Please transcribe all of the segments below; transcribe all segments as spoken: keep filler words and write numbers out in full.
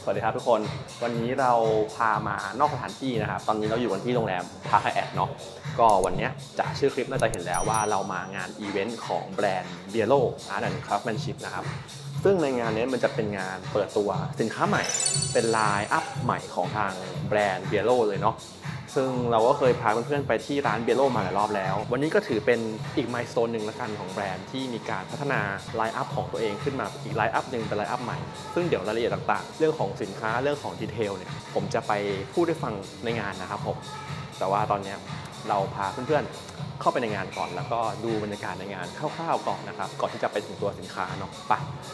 วัสดีครับทุกคนวันนี้เราพามานอกสถานที่นะครับตอนนี้เราอยู่กันที่โรงแรมพาร์คไฮแอทเนาะก็วันนี้จากชื่อคลิปน่าจะเห็นแล้วว่าเรามางานอีเวนต์ของแบรนด์เบียโรอาร์ตแอนด์คราฟต์แมนชิพนะครับซึ่งในงานนี้มันจะเป็นงานเปิดตัวสินค้าใหม่เป็นไลน์อัพใหม่ของทางแบรนด์เบียโรเลยเนาะซึ่งเราก็เคยพาเพื่อนๆไปที่ร้านเบียโรมาหลายรอบแล้ววันนี้ก็ถือเป็นอีกไมล์สโตนหนึ่งละกันของแบรนด์ที่มีการพัฒนาไลน์อัพของตัวเองขึ้นมาอีกไลน์อัพหนึ่งเป็นไลน์อัพใหม่ซึ่งเดี๋ยวรายละเอียดต่างๆเรื่องของสินค้าเรื่องของดีเทลเนี่ยผมจะไปพูดให้ฟังในงานนะครับผมแต่ว่าตอนนี้เราพาเพื่อนๆเข้าไปในงานก่อนแล้วก็ดูบรรยากาศในงานคร่าวๆก่อนนะครับก่อนที่จะไปถึงตัวสินค้าเนาะไป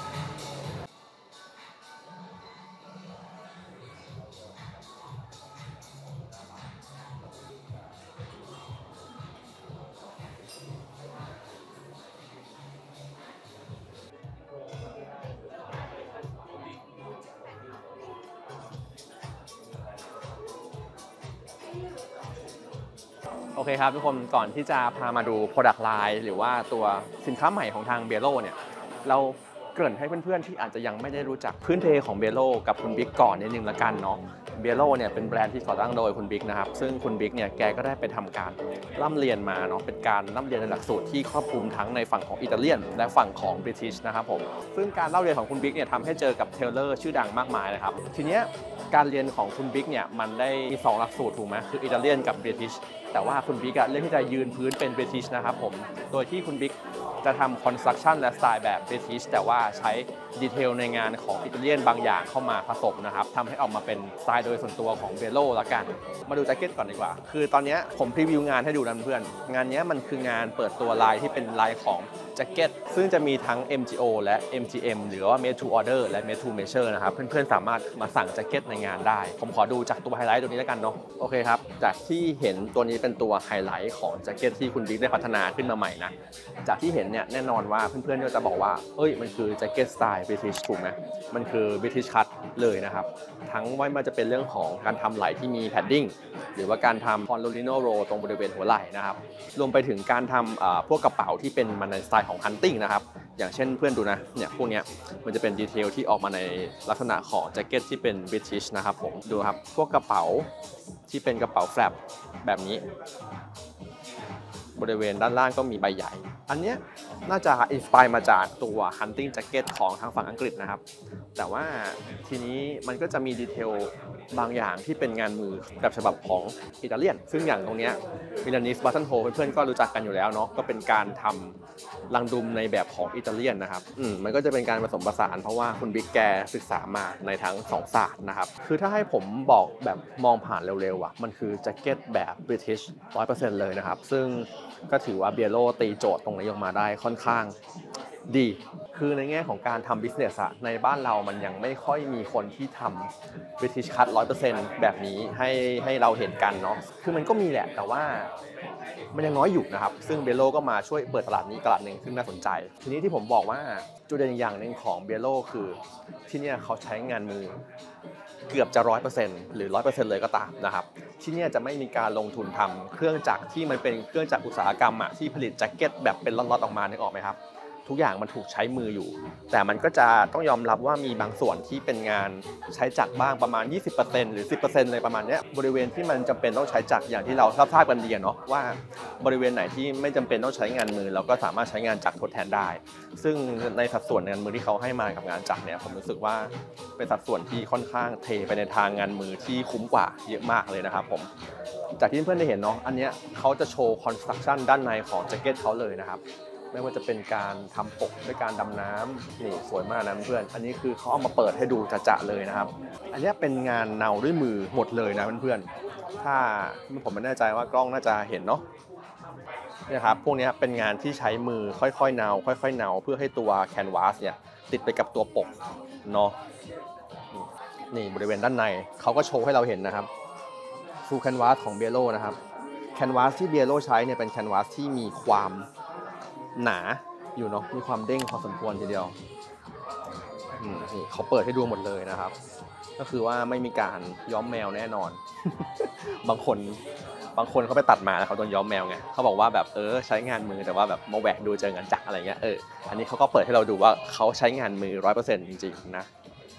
โอเคครับทุกคนก่อนที่จะพามาดู Product Line หรือว่าตัวสินค้าใหม่ของทางเบโรเนี่ยเราเกริ่นให้เพื่อนๆที่อาจจะยังไม่ได้รู้จักพื้นเพของเบโรกับคุณบิ๊กก่อนนิดนึงละกันเนาะเบโรเนี่ยเป็นแบรนด์ที่ก่อตั้งโดยคุณบิ๊กนะครับซึ่งคุณบิ๊กเนี่ยแกก็ได้ไปทำการร่ำเรียนมาเนาะเป็นการร่ำเรียนในหลักสูตรที่ครอบคลุมทั้งในฝั่งของอิตาเลียนและฝั่งของบริติชนะครับผมซึ่งการเล่าเรียนของคุณบิ๊กเนี่ยทำให้เจอกับเทเลอร์ชื่อดังมากมายนะครับทีเนี้ยการเรียนของคุณบิ๊กเนี่ยมันได้มีสองหลักสูตรถูกไหมคืออิตาเลียนกับบริติชแต่ว่าคุณบิ๊กเลือกที่จะยืนพื้นเป็นบริติชนะครับผมโดยที่คุณบิ๊กจะทำคอนสตรักชั่นและสไตล์แบบบริติชแต่ว่าใช้ดีเทลในงานของอิตาเลียนบางอย่างเข้ามาผสมนะครับทำให้ออกมาเป็นสไตล์โดยส่วนตัวของเบโรละกันมาดูแจ็คเก็ตก่อนดีกว่าคือตอนนี้ผมพรีวิวงานให้ดูนะเพื่อนงานนี้มันคืองานเปิดตัวลายที่เป็นลายของแจ็คเก็ตซึ่งจะมีทั้ง เอ็ม จี โอ และ เอ็ม จี เอ็ม หรือว่า Made to Order และ Made to Measure นะครับเพื่อนๆสามารถมาสั่งแจ็คเก็ตในงานได้ผมขอดูจากตัวไฮไลท์ตัวนี้แล้วกันเนาะโอเคครับจากที่เห็นตัวนี้เป็นตัวไฮไลท์ของแจ็คเก็ตที่คุณบิ๊กได้พัฒนาขึ้นมาใหม่นะจากที่เห็นเนี่ยแน่นอนว่าเพื่อนๆก็จะบอกว่าเอ้ยมันคือแจ็คเก็ตสไตล์บริติชถูกไหมมันคือบริติชคัทเลยนะครับทั้งว่ามันจะเป็นเรื่องของการทำไหล่ที่มีแพดดิ้งหรือว่าการทำคอนโลลิโนโรตรงบริเวณหัวไหล่นะครับรวมไปถึงการทำพวกกระเป๋าที่เป็นมันในสไตล์ของฮันติ้งนะครับอย่างเช่นเพื่อนดูนะเนี่ยพวกนี้มันจะเป็นดีเทลที่ออกมาในลักษณะของแจ็คเก็ตที่เป็นบริติชนะครับผมดูครับพวกกระเป๋าที่เป็นกระเป๋าแฟลปแบบนี้บริเวณด้านล่างก็มีใบใหญ่อันนี้น่าจะอินสไปร์มาจากตัว Hunting Jacket ของทางฝั่งอังกฤษนะครับแต่ว่าทีนี้มันก็จะมีดีเทลบางอย่างที่เป็นงานมือแบบฉบับของอิตาเลียนซึ่งอย่างตรงนี้มิลานิสบัตเทิลโฮเพื่อนๆก็รู้จักกันอยู่แล้วเนาะก็เป็นการทำลังดุมในแบบของอิตาเลียนนะครับอืมมันก็จะเป็นการผสมผสานเพราะว่าคุณบิ๊กแกศึกษามาในทั้งสองศาสตร์นะครับคือถ้าให้ผมบอกแบบมองผ่านเร็วๆอ่ะมันคือแจ็คเก็ตแบบบริติช ร้อยเปอร์เซ็นต์ เลยนะครับซึ่งก็ถือว่าเบียโรตีโจทย์ตรงนี้ออกมาได้ค่อนข้างดีคือในแง่ของการทำบิสเนสอะในบ้านเรามันยังไม่ค่อยมีคนที่ทำ British Cut ร้อยเปอร์เซ็นต์ แบบนี้ให้ให้เราเห็นกันเนาะคือมันก็มีแหละแต่ว่ามันยังน้อยอยู่นะครับซึ่งเบโรก็มาช่วยเปิดตลาดนี้ตลาดหนึ่งซึ่งน่าสนใจทีนี้ที่ผมบอกว่าจุดเด่นอย่างหนึ่งของเบโรคือที่นี่เขาใช้งานมือเกือบจะ ร้อยเปอร์เซ็นต์ หรือ ร้อยเปอร์เซ็นต์ เลยก็ตามนะครับที่นี่จะไม่มีการลงทุนทำเครื่องจักรที่มันเป็นเครื่องจักรอุตสาหกรรมอะที่ผลิตแจ็คเก็ตแบบเป็นล็อตๆออกมานึกออกไหมครับทุกอย่างมันถูกใช้มืออยู่แต่มันก็จะต้องยอมรับว่ามีบางส่วนที่เป็นงานใช้จักรบ้างประมาณ ยี่สิบเปอร์เซ็นต์ หรือ สิบเปอร์เซ็นต์ เลยประมาณนี้บริเวณที่มันจำเป็นต้องใช้จักรอย่างที่เราทราบกันดีเนาะว่าบริเวณไหนที่ไม่จำเป็นต้องใช้งานมือเราก็สามารถใช้งานจักรทดแทนได้ซึ่งในสัดส่วนงานมือที่เขาให้มากับงานจักรเนี่ยผมรู้สึกว่าเป็นสัดส่วนที่ค่อนข้างเทไปในทางงานมือที่คุ้มกว่าเยอะมากเลยนะครับผมจากที่เพื่อนได้เห็นเนาะอันนี้เขาจะโชว์คอนสตรักชั่นด้านในของแจ็คเก็ตเขาเลยนะครับไม่ว่าจะเป็นการทำปกด้วยการดำน้ำนี่สวยมากนะเพื่อนอันนี้คือเขาเอามาเปิดให้ดูจะๆเลยนะครับอันนี้เป็นงานเนาด้วยมือหมดเลยนะเพื่อนๆถ้าผมไม่แน่ใจว่ากล้องน่าจะเห็นเนาะนี่ครับพวกนี้เป็นงานที่ใช้มือค่อยๆเนาค่อยๆเนาเพื่อให้ตัวแคนวาสเนี่ยติดไปกับตัวปกเนาะนี่บริเวณด้านในเขาก็โชว์ให้เราเห็นนะครับฟูลแคนวาสของเบียโรนะครับแคนวาสที่เบียโรใช้เนี่ยเป็นแคนวาสที่มีความหนาอยู่เนาะมีความเด้งพอสมควรทีเดียวนี่เขาเปิดให้ดูหมดเลยนะครับก็คือว่าไม่มีการย้อมแมวแน่นอน บางคนบางคนเขาไปตัดมาแล้วเขาโดนย้อมแมวไงเขาบอกว่าแบบเออใช้งานมือแต่ว่าแบบมาแหวกดูเจองานจักรอะไรเงี้ยเอออันนี้เขาก็เปิดให้เราดูว่าเขาใช้งานมือ ร้อยเปอร์เซ็นต์ จริงๆนะ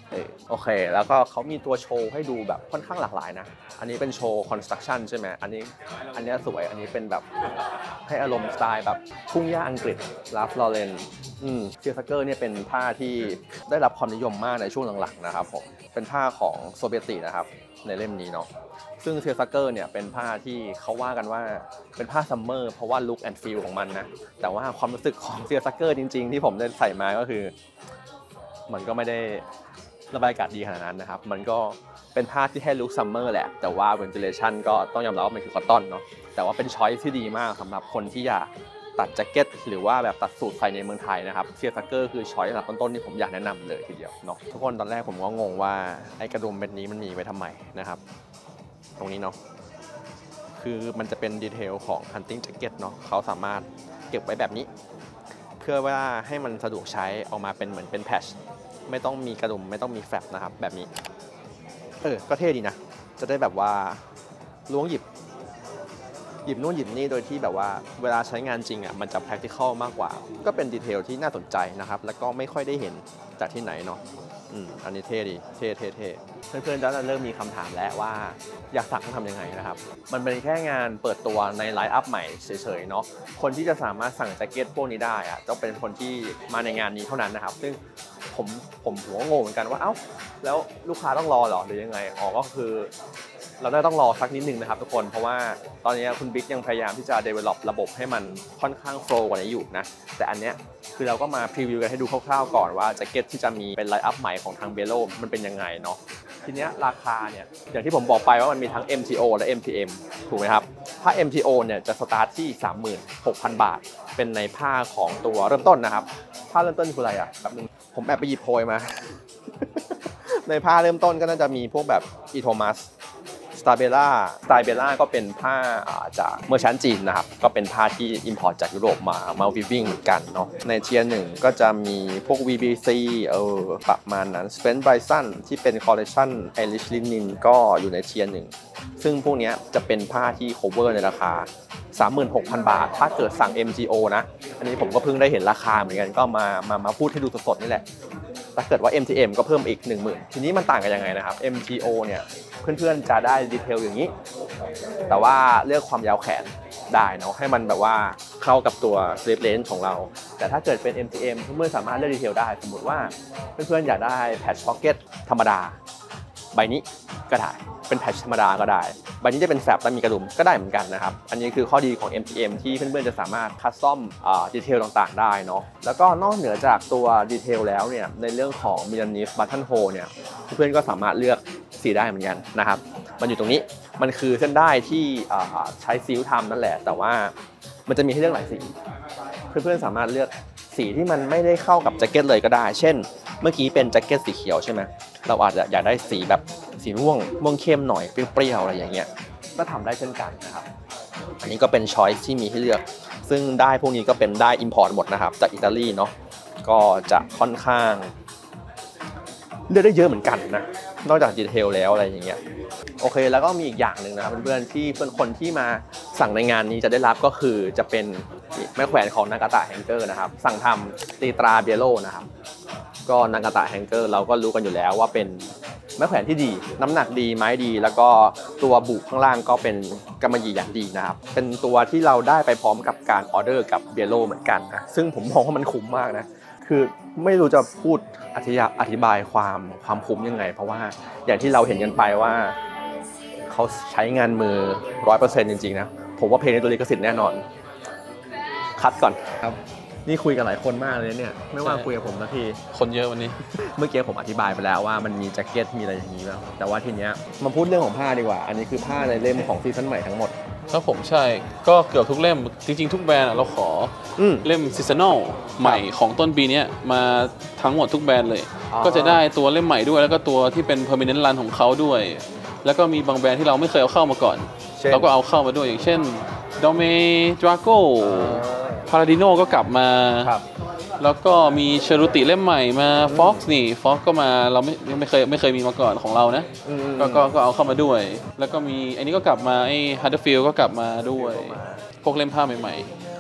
เออโอเคแล้วก็เขามีตัวโชว์ให้ดูแบบค่อนข้างหลากหลายนะอันนี้เป็นโชว์คอนสตรักชั่นใช่ไหมอันนี้อันนี้สวยอันนี้เป็นแบบให้อารมณ์สไตล์แบบทุ่งหญ้าอังกฤษลาฟลอเรนอืมเซียร์ซักเกอร์เนี่ยเป็นผ้าที่ได้รับความนิยมมากในช่วงหลังๆนะครับผมเป็นผ้าของโซเวียตินะครับในเล่มนี้เนาะซึ่งเซียร์ซักเกอร์เนี่ยเป็นผ้าที่เขาว่ากันว่าเป็นผ้าซัมเมอร์เพราะว่าลุคแอนด์ฟีลของมันนะแต่ว่าความรู้สึกของเซียร์ซักเกอร์จริงๆที่ผมได้ใส่มาก็คือมันก็ไม่ได้ระบายอากาศดีขนาดนั้นนะครับมันก็เป็นผ้าที่ให้ลุคซัมเมอร์แหละแต่ว่าเวนติเลชันก็ต้องยอมรับว่ามันคือคอตตอนเนาะแต่ว่าเป็นช้อยที่ดีมากสำหรับคนที่อยากตัดแจ็คเก็ตหรือว่าแบบตัดสูทใส่ในเมืองไทยนะครับเซียร์ซักเกอร์คือช้อยระดับต้นๆที่ผมอยากแนะนำเลยทีเดียวเนาะทุกคนตอนแรกผมก็งงว่าไอ้กระดุมเม็ดนี้มันมีไว้ทำไมนะครับตรงนี้เนาะคือมันจะเป็นดีเทลของ hunting jacket เนาะเขาสามารถเก็บไว้แบบนี้เพื่อว่าให้มันสะดวกใช้ออกมาเป็นเหมือนเป็นแพทช์ไม่ต้องมีกระดุมไม่ต้องมีแฟลปนะครับแบบนี้เออก็เท่ดีนะจะได้แบบว่าล้วงหยิบหยิบนู่นหยิบนี่โดยที่แบบว่าเวลาใช้งานจริงอ่ะมันจะ practical มากกว่าก็เป็นดีเทลที่น่าสนใจนะครับแล้วก็ไม่ค่อยได้เห็นจากที่ไหนเนาะอืมอันนี้เท่ดีเท่เท่เท่เพื่อนๆจะเริ่มมีคำถามแล้วว่าอยากสั่งต้องทำยังไงนะครับมันเป็นแค่งานเปิดตัวในไลน์อัพใหม่เฉยๆเนาะคนที่จะสามารถสั่งแจ็คเก็ตพวกนี้ได้อะต้องเป็นคนที่มาในงานนี้เท่านั้นนะครับซึ่งผมผมหัวงงเหมือนกันว่าเอ้าแล้วลูกค้าต้องรอเหรอหรือยังไงอ๋อก็คือเราได้ต้องรอสักนิดนึงนะครับทุกคนเพราะว่าตอนนี้คุณบิ๊กยังพยายามที่จะ develop ระบบให้มันค่อนข้างโฟล์กว่านี้อยู่นะแต่อันเนี้ยคือเราก็มาพรีวิวกันให้ดูคร่าวๆก่อนว่าแจ็คเก็ตที่จะมีเป็นไลน์อัพใหม่ของทางเบโลมันเป็นยังไงเนาะทีเนี้ยราคาเนี่ยอย่างที่ผมบอกไปว่ามันมีทั้ง เอ็ม ที โอ และ เอ็ม ที เอ็ม ถูกไหมครับถ้า เอ็ม ที โอ เนี่ยจะสตาร์ทที่ สามหมื่นหกพัน บาทเป็นในผ้าของตัวเริ่มต้นนะครับผ้าเริ่มต้นคืออะไรอ่ะแบบนึงผมแอบไปหยิบโพยมา ในผ้าเริ่มต้นก็น่าจะมีพวกแบบอีโทมัสสตาเบล่าสไตเบล่าก็เป็นผ้าจากเมอร์ชันจีนนะครับก็เป็นผ้าที่อิมพอร์ตจากยุโรปมามาวิวิ่งเหมือนกันเนาะในเทียร์หนึ่งก็จะมีพวก วี บี ซี เออประมาณนั้น Spen Bryson ที่เป็นคอลเลคชัน Irish Linen ก็อยู่ในเทียร์หนึ่งซึ่งพวกนี้จะเป็นผ้าที่ cover ในราคา สามหมื่นหกพัน บาทถ้าเกิดสั่ง เอ็ม ที โอ นะอันนี้ผมก็เพิ่งได้เห็นราคาเหมือนกันก็มามามาพูดให้ดูสดๆนี่แหละถ้าเกิดว่า เอ็ม ที เอ็ม ก็เพิ่มอีก หนึ่งหมื่น ทีนี้มันต่างกันยังไงนะครับ เอ็ม ที โอ เนี่ยเพื่อนๆจะได้ดีเทลอย่างนี้แต่ว่าเลือกความยาวแขนได้เนาะให้มันแบบว่าเข้ากับตัว sleeve length ของเราแต่ถ้าเกิดเป็น เอ็ม ที เอ็ม เพื่อนๆสามารถเลือกดีเทลได้สมมติว่าเพื่อนๆอยากได้ patch pocket ธรรมดาใบนี้ก็ได้เป็นแพทช์ธรรมดาก็ได้ใบนี้จะเป็นแฟลปและมีกระดุมก็ได้เหมือนกันนะครับอันนี้คือข้อดีของ เอ็ม ที เอ็ม ที่เพื่อนๆจะสามารถคัสตอมดีเทลต่างๆได้เนาะแล้วก็นอกเหนือจากตัวดีเทลแล้วเนี่ยในเรื่องของมิลานิสบัตเทิลโฮเนี่ยเพื่อนๆก็สามารถเลือกสีได้เหมือนกันนะครับมันอยู่ตรงนี้มันคือเส้นได้ที่ใช้ซิลทำนั่นแหละแต่ว่ามันจะมีให้เลือกหลายสีเพื่อนๆสามารถเลือกสีที่มันไม่ได้เข้ากับแจ็คเก็ตเลยก็ได้เช่นเมื่อกี้เป็นแจ็คเก็ตสีเขียวใช่ไหมเราอาจจะอยากได้สีแบบสีม่วงม่วงเข้มหน่อยเปรี้ยวๆอะไรอย่างเงี้ยก็ทำได้เช่นกันนะครับอันนี้ก็เป็นช้อยส์ที่มีให้เลือกซึ่งได้พวกนี้ก็เป็นได้ import หมดนะครับจากอิตาลีเนาะก็จะค่อนข้างเลือกได้เยอะเหมือนกันนะนอกจากดีเทลแล้วอะไรอย่างเงี้ยโอเคแล้วก็มีอีกอย่างหนึ่งนะครับเพื่อนๆที่เพื่อนคนที่มาสั่งในงานนี้จะได้รับก็คือจะเป็นไม้แขวนของนากาตะแฮงเกอร์นะครับสั่งทำตีตราเบโลนะครับก็นากาตะแฮงเกอร์เราก็รู้กันอยู่แล้วว่าเป็นไม้แขวนที่ดีน้ำหนักดีไม้ดีแล้วก็ตัวบุข้างล่างก็เป็นกำมะหยี่อย่างดีนะครับเป็นตัวที่เราได้ไปพร้อมกับการออเดอร์กับเบโลเหมือนกันนะซึ่งผมมองว่ามันคุ้มมากนะคือไม่รู้จะพูดอธิอธิบายความความคุ้มยังไงเพราะว่าอย่างที่เราเห็นกันไปว่าเขาใช้งานมือ ร้อยเปอร์เซ็นต์ จริงๆนะผมว่าเพลงในตัวลิขสิทธิ์แน่นอนคัดก่อนครับนี่คุยกันหลายคนมากเลยเนี่ยไม่ว่าคุยกับผมสักทีคนเยอะวันนี้เมื่อกี้ผมอธิบายไปแล้วว่ามันมีแจ็คเก็ตมีอะไรอย่างนี้แล้วแต่ว่าทีเนี้ยมาพูดเรื่องของผ้าดีกว่าอันนี้คือผ้าในเล่มของซีซั่นใหม่ทั้งหมดครับผมใช่ก็เกือบทุกเล่มจริงๆทุกแบรนด์เราขอเล่มซีซันนอลใหม่ของต้นปีนี้มาทั้งหมดทุกแบรนด์เลยก็จะได้ตัวเล่มใหม่ด้วยแล้วก็ตัวที่เป็นเพอร์มิเนนต์รันของเขาด้วยแล้วก็มีบางแบรนด์ที่เราไม่เคยเอาเข้ามาก่อนเราก็เอาเข้ามาด้วยอย่างเช่นดอเมดราโกพาราดิโนก็กลับมาแล้วก็มีเชรุติเล่มใหม่มาฟ็อกซ์นี่ฟ็อกก็มาเราไม่ไม่เคยไม่เคยมีมาก่อนของเรานะก็ก็ก็เอาเข้ามาด้วยแล้วก็มีอันนี้ก็กลับมาไอ้ฮัตเตอร์ฟิลด์ก็กลับมาด้วยพวกเล่มผ้าใหม่ๆ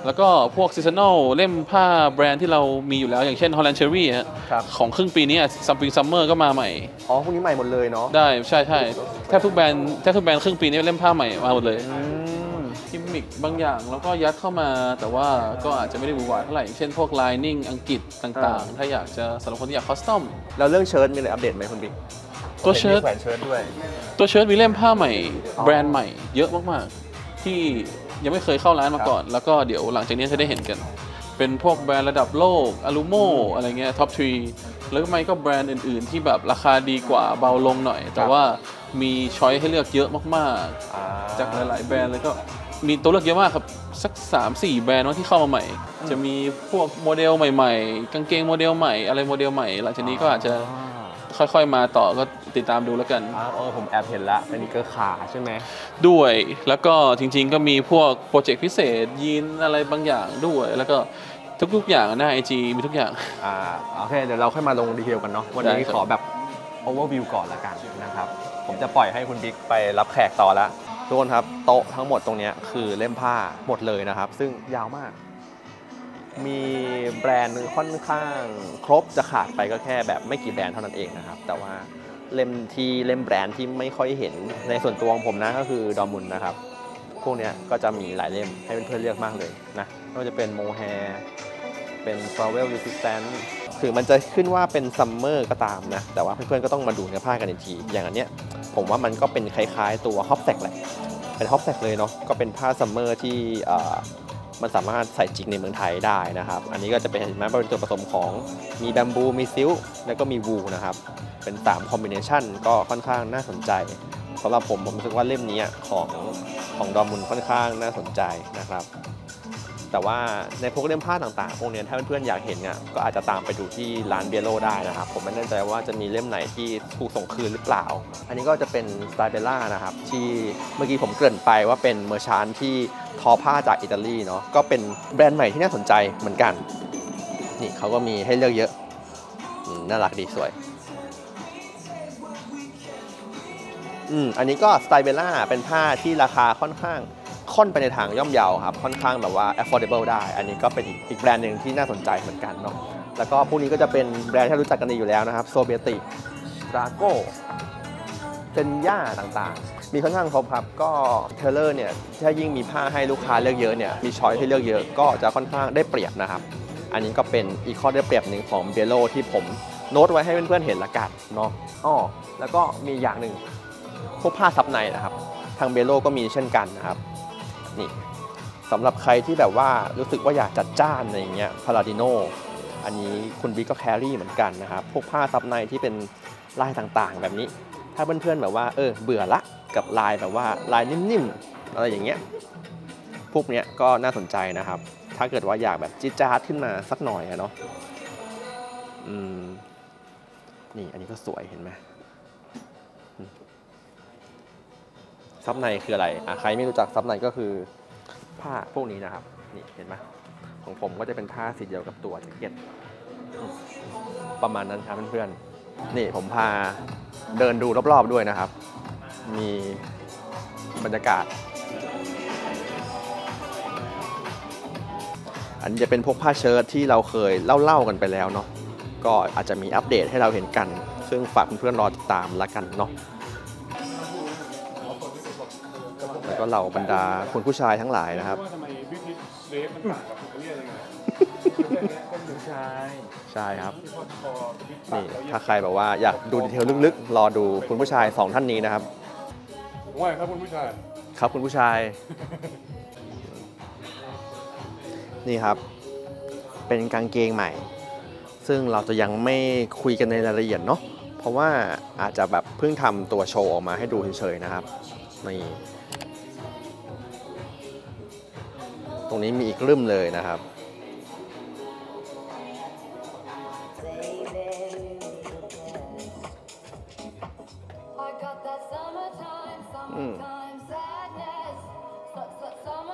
แล้วก็พวกซีซันอลเล่มผ้าแบรนด์ที่เรามีอยู่แล้วอย่างเช่น Holland Cherry ฮะของครึ่งปีนี้ Spring Summer ก็มาใหม่อ๋อพวกนี้ใหม่หมดเลยเนาะได้ใช่ใช่แทบทุกแบรนด์แทบทุกแบรนด์ครึ่งปีนี้เล่มผ้าใหม่มาหมดเลยกิมมิคบางอย่างแล้วก็ยัดเข้ามาแต่ว่าก็อาจจะไม่ได้หวือหวาเท่าไหร่เช่นพวก lining อังกฤษต่างๆถ้าอยากจะสำหรับคนที่อยากคอสตอมแล้วเรื่องเชิ้ตมีอะไรอัปเดตไหมคุณบิ๊กตัวเชิ้ตแขวนเชิ้ตด้วยตัวเชิ้ตมีเล่มผ้าใหม่แบรนด์ใหม่เยอะมากๆที่ยังไม่เคยเข้าร้านมาก่อนแล้วก็เดี๋ยวหลังจากนี้จะได้เห็นกันเป็นพวกแบรนด์ระดับโลกอลูโมอะไรเงี้ยท็อปทรีแล้วก็ไม่ก็แบรนด์อื่นๆที่แบบราคาดีกว่าเบาลงหน่อยแต่ว่ามีช้อยให้เลือกเยอะมากๆจากหลายๆแบรนด์เลยก็มีตัวเลือกเยอะมากครับสัก สามสี่ แบรนด์ที่เข้ามาใหม่จะมีพวกโมเดลใหม่ๆกางเกงโมเดลใหม่อะไรโมเดลใหม่หลังจากนี้ก็อาจจะค่อยๆมาต่อก็ติดตามดูแล้วกันอ๋อผมแอบเห็นละเป็นนิกเกอร์ขาใช่ไหมด้วยแล้วก็จริงๆก็มีพวกโปรเจกต์พิเศษยีนอะไรบางอย่างด้วยแล้วก็ทุกๆอย่างหน้า ไอ จี มีทุกอย่างอ่าโอเคเดี๋ยวเราค่อยมาลงดีเทลกันเนาะวันนี้ขอแบบโอเวอร์วิวก่อนละกันนะครับผมจะปล่อยให้คุณบิ๊กไปรับแขกต่อแล้วทุกคนครับโต๊ะทั้งหมดตรงนี้คือเล่มผ้าหมดเลยนะครับซึ่งยาวมากมีแบรนด์ค่อนข้างครบจะขาดไปก็แค่แบบไม่กี่แบรนด์เท่านั้นเองนะครับแต่ว่าเล่มที่เล่มแบรนด์ที่ไม่ค่อยเห็นในส่วนตัวของผมนะก็คือดอมุนนะครับพวกนี้ก็จะมีหลายเล่มให้เพื่อนๆเลือกมากเลยนะไม่ว่าจะเป็นโมแฮร์เป็น Travel Resistant ถึงมันจะขึ้นว่าเป็นซัมเมอร์ก็ตามนะแต่ว่าเพื่อนๆก็ต้องมาดูเนื้อผ้ากันอีกทีอย่างอันเนี้ยผมว่ามันก็เป็นคล้ายๆตัวฮอปแซกแหละเป็นฮอปแซกเลยเนาะก็เป็นผ้าซัมเมอร์ที่มันสามารถใส่จริงในเมืองไทยได้นะครับอันนี้ก็จะเป็นแม้เป็นตัวผสมของมีแบมบูมีซิลแล้วก็มีวูนะครับเป็นสามคอมบิเนชันก็ค่อนข้างน่าสนใจสำหรับผมผมรู้สึกว่าเล่มนี้ของของดอมุนค่อนข้างน่าสนใจนะครับแต่ว่าในพวกเล่มผ้าต่างๆพวกนี้ถ้าเพื่อนๆอยากเห็นเนี่ยก็อาจจะตามไปดูที่ร้านเบียโลได้นะครับผมไม่แน่ใจว่าจะมีเล่มไหนที่ถูกส่งคืนหรือเปล่าอันนี้ก็จะเป็นสไตล์เบลล่านะครับที่เมื่อกี้ผมเกริ่นไปว่าเป็นเมอร์ชานที่ทอผ้าจากอิตาลีเนาะก็เป็นแบรนด์ใหม่ที่น่าสนใจเหมือนกันนี่เขาก็มีให้เลือกเยอะน่ารักดีสวยอืมอันนี้ก็สไตล์เบลล่าเป็นผ้าที่ราคาค่อนข้างค่อนไปในทางย่อมเยาครับค่อนข้างแบบว่า affordable ได้อันนี้ก็เป็นอีกแบรนด์หนึ่งที่น่าสนใจเหมือนกันเนาะแล้วก็พวกนี้ก็จะเป็นแบรนด์ที่รู้จักกันดีอยู่แล้วนะครับโซเบียติดราโก้เซนย่าต่างๆมีค่อนข้างครบครับก็เทเลอร์เนี่ยถ้ายิ่งมีผ้าให้ลูกค้าเลือกเยอะเนี่ยมีช้อยให้เลือกเยอะก็จะค่อนข้างได้เปรียบนะครับอันนี้ก็เป็นอีกข้อได้เปรียบหนึ่งของเบโลที่ผมโน้ตไว้ให้เพื่อนๆเห็นละกันเนาะอ้อแล้วก็มีอย่างหนึ่งพวกผ้าซับในนะครับทางเบโลก็มีเช่นกันนะครับนี่สำหรับใครที่แบบว่ารู้สึกว่าอยากจัดจ้านอะไรอย่างเงี้ยพาราดิโนอันนี้คุณบิ๊กก็แครี่เหมือนกันนะครับพวกผ้าซับในที่เป็นลายต่างๆแบบนี้ถ้าเพื่อนๆแบบว่าเออเบื่อละกับลายแบบว่าลายนิ่มๆอะไรอย่างเงี้ยพวกเนี้ยก็น่าสนใจนะครับถ้าเกิดว่าอยากแบบจิ๊ดจ๊าดขึ้นมาสักหน่อยอะเนาะอืมนี่อันนี้ก็สวยเห็นไหมซับในคืออะไรอ่ะใครไม่รู้จักซับในก็คือผ้าพวกนี้นะครับนี่เห็นไหมของผมก็จะเป็นผ้าสีเดียวกับตัวแจ็คเก็ตประมาณนั้นครับเพื่อนๆนี่ผมพาเดินดูรอบๆด้วยนะครับมีบรรยากาศอันนี้จะเป็นพวกผ้าเชิ้ตที่เราเคยเล่าๆกันไปแล้วเนาะก็อาจจะมีอัปเดตให้เราเห็นกันซึ่งฝากเพื่อนๆรอติดตามละกันเนาะแล้วก็เหล่าบรรดาคุณผู้ชายทั้งหลายนะครับว่าทำไมบิทิชเรฟมันต่างกับผมเรียกยังไงเป็นผู้ชายใช่ครับนี่ถ้าใครแบบว่าอยากดูดีเทลลึกๆรอดูคุณผู้ชายสองท่านนี้นะครับว่าครับคุณผู้ชายครับคุณผู้ชายนี่ครับเป็นกางเกงใหม่ซึ่งเราจะยังไม่คุยกันในรายละเอียดเนาะเพราะว่าอาจจะแบบเพิ่งทำตัวโชว์ออกมาให้ดูเฉยๆนะครับนี่ตรงนี้มีอีกรึ่มเลยนะครับอืม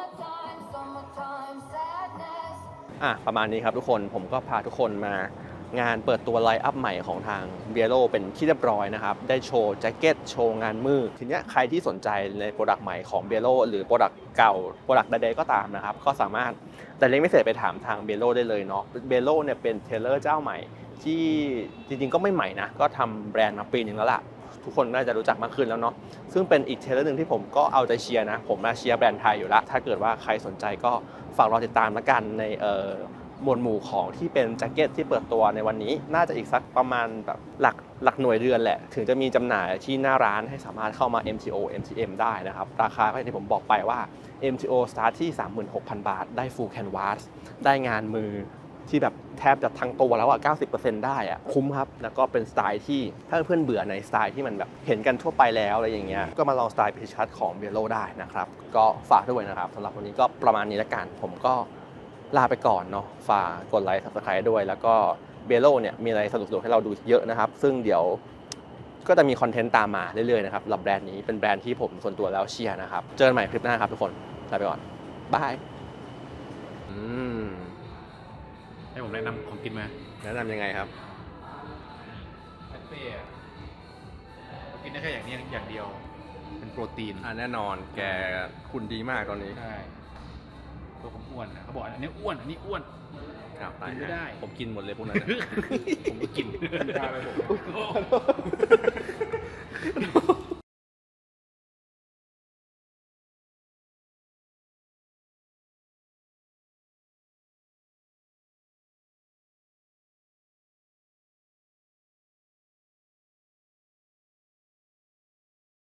อ่ะประมาณนี้ครับทุกคนผมก็พาทุกคนมางานเปิดตัวไลน์อัพใหม่ของทางเบียโ o เป็นที่เรียบร้อยนะครับได้โชว์แจ็คเก็ตโชว์งานมือทีนี้ใครที่สนใจในโปรดักต์ใหม่ของเบียโ o หรือโปรดักต์เก่าโปรดักต์ใดๆก็ตามนะครับก็สามารถแต่เล็กไม่เสร็จไปถามทางเบียโ o ได้เลยเนาะเบียโ o เนี่ยเป็นเทเลอร์เจ้าใหม่ที่จริงๆก็ไม่ใหม่นะก็ทำแบรนด์มาปีนึงแล้วล่ะทุกคนน่าจะรู้จักมากขึ้นแล้วเนาะซึ่งเป็นอีกเทเลอร์หนึ่งที่ผมก็เอาใจเชียร์นะผมมาเชียร์แบรนด์ไทยอยู่แล้วถ้าเกิดว่าใครสนใจก็ฝากรอติดตามแล้วกันในเอ่อหมวดหมู่ของที่เป็นแจ็คเก็ตที่เปิดตัวในวันนี้น่าจะอีกสักประมาณแบบหลักหลักหน่วยเดือนแหละถึงจะมีจำหน่ายที่หน้าร้านให้สามารถเข้ามา เอ็ม ที โอ เอ็ม ที เอ็ม ได้นะครับราคาก็อย่างที่ผมบอกไปว่า เอ็ม ที โอ start ที่ สามหมื่นหกพัน บาทได้ full canvas ได้งานมือที่แบบแทบจะทั้งตัวแล้วอ่ะ เก้าสิบเปอร์เซ็นต์ ได้อ่ะคุ้มครับแล้วก็เป็นสไตล์ที่ถ้าเพื่อนเบื่อในสไตล์ที่มันแบบเห็นกันทั่วไปแล้วอะไรอย่างเงี้ยก็มาลองสไตล์พิชชัดของเบียโ o ได้นะครับก็ฝากด้วยนะครับสำหรับวันนี้ก็ประมาณนี้ละกันผมก็ลาไปก่อนเนาะฝากกดไลค์ Subscribe ด้วยแล้วก็เบียโ o เนี่ยมีอะไรสนุกๆให้เราดูเยอะนะครับซึ่งเดี๋ยวก็จะมีคอนเทนต์ตามมาเรื่อยๆนะครับสำหรับแบรนด์นี้เป็นแบรนด์ที่ผมส่วนตัวแล้วเชียร์นะครับเจอกันใหม่คลิปหน้าครับทุกคนลาไปก่อนบายอืมให้ผมแนะนำของกินไหมแนะนำยังไงครับเฟ่กินได้แค่อย่างนี้อย่างเดียวเป็นโปรตีนอ่าแน่นอนแกคุณดีมากตอนนี้ใช่ตัวผมอ้วนนะเขาบอกอันนี้อ้วนอันนี้อ้วนครับกินไม่ได้ผมกินหมดเลยพวกนั้นผมก็กินได้ไหมผม